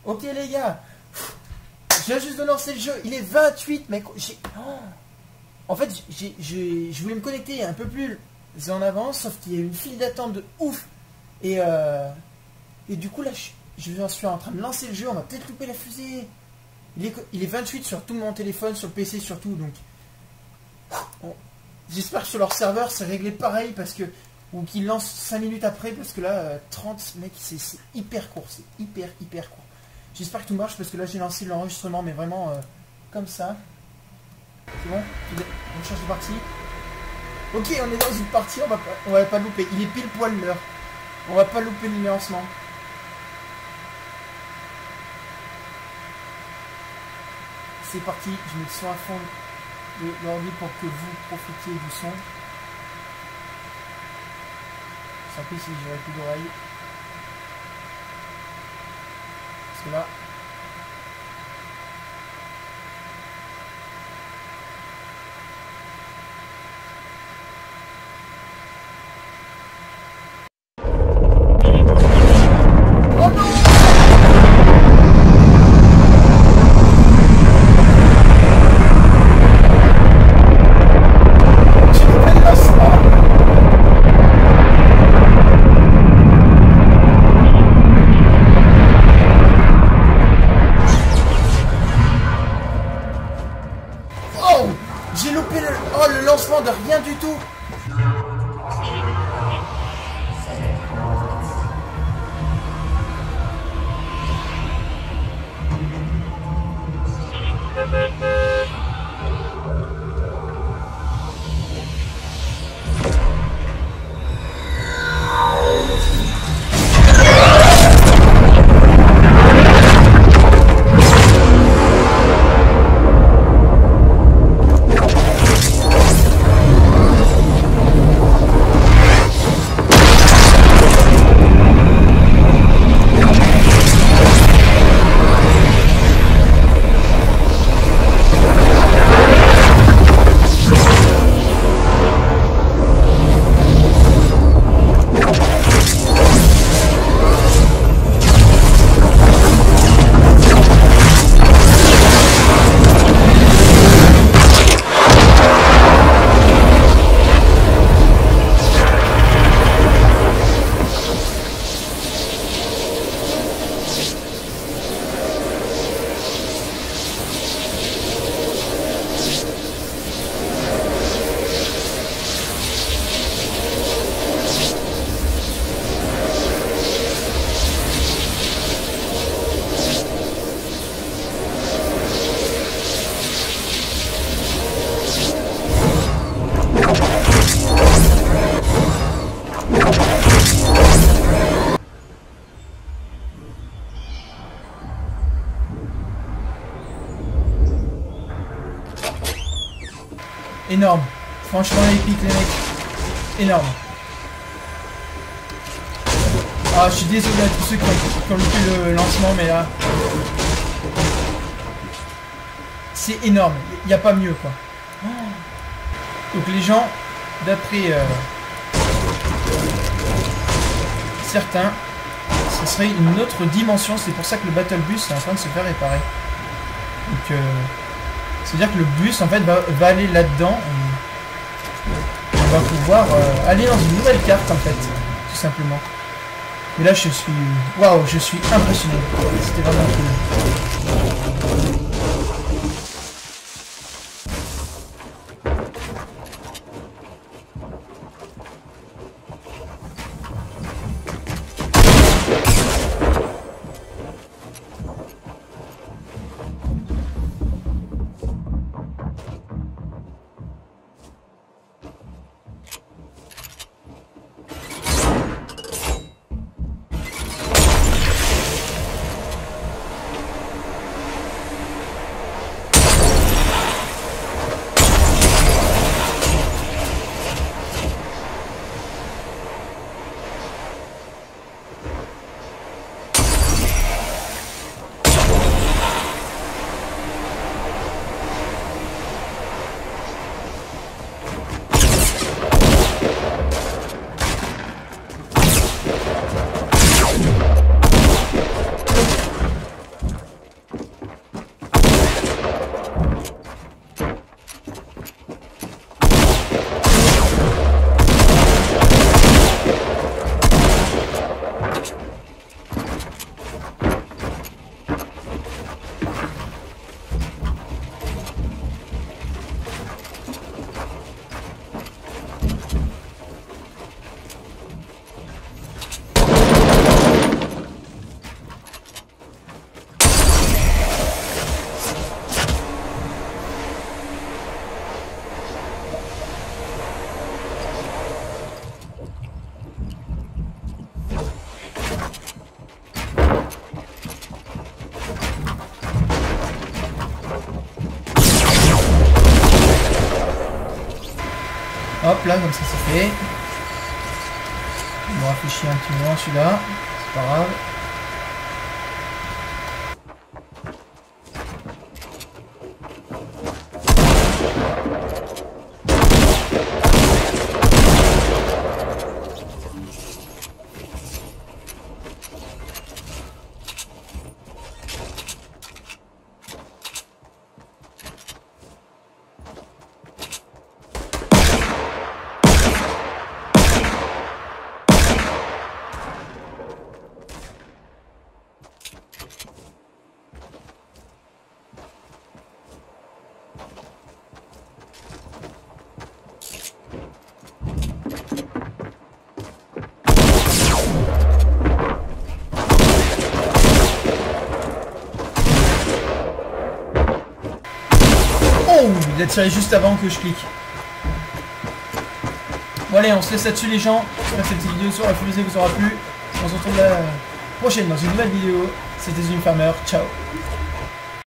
Ok les gars, je viens juste de lancer le jeu, il est 28 mec. En fait, je voulais me connecter un peu plus en avance, sauf qu'il y a une file d'attente de ouf. Et du coup là, je suis en train de lancer le jeu, on va peut-être louper la fusée. Il est 28 sur tout mon téléphone, sur le PC surtout, donc... J'espère que sur leur serveur c'est réglé pareil, parce que... Ou qu'ils lancent 5 minutes après, parce que là, 30, mec, c'est hyper court, c'est hyper court. J'espère que tout marche, parce que là j'ai lancé l'enregistrement, mais vraiment comme ça. C'est bon, on change de partie. Ok, on est dans une partie, on va pas louper, il est pile poil l'heure. On va pas louper le lancement. C'est parti, je mets le son à fond de l'ordi pour que vous profitiez du son. Sans plus si j'aurais plus d'oreilles. Parce que là... Oh non! J'ai loupé le lancement de rien du tout. Énorme. Franchement épique les mecs. Énorme. Ah, je suis désolé à tous ceux qui ont loupé le lancement, mais là... C'est énorme. Il n'y a pas mieux, quoi. Donc les gens, d'après certains, ce serait une autre dimension. C'est pour ça que le Battle Bus est en train de se faire réparer. Donc... c'est-à-dire que le bus en fait va aller là-dedans. On va pouvoir aller dans une nouvelle carte en fait, tout simplement. Mais là je suis... Waouh, je suis impressionné. C'était vraiment cool. Hop là, comme ça c'est fait. On va réfléchir un petit moment celui-là. C'est pas grave. Il a tiré juste avant que je clique. Bon allez, on se laisse là-dessus les gens. J'espère que cette petite vidéo sur la fusée vous aura plu. On se retrouve la prochaine dans une nouvelle vidéo. C'était Zoom Farmer. Ciao.